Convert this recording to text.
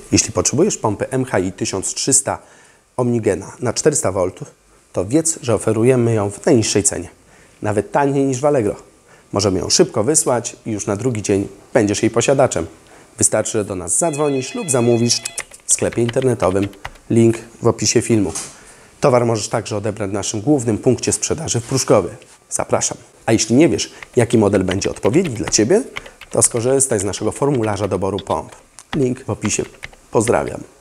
Jeśli potrzebujesz pompy MHI 1300 Omnigena na 400 V, to wiedz, że oferujemy ją w najniższej cenie. Nawet taniej niż w Allegro. Możemy ją szybko wysłać i już na drugi dzień będziesz jej posiadaczem. Wystarczy, że do nas zadzwonisz lub zamówisz w sklepie internetowym. Link w opisie filmu. Towar możesz także odebrać w naszym głównym punkcie sprzedaży w Pruszkowie. Zapraszam. A jeśli nie wiesz, jaki model będzie odpowiedni dla Ciebie, to skorzystaj z naszego formularza doboru pomp. Link w opisie. Pozdrawiam.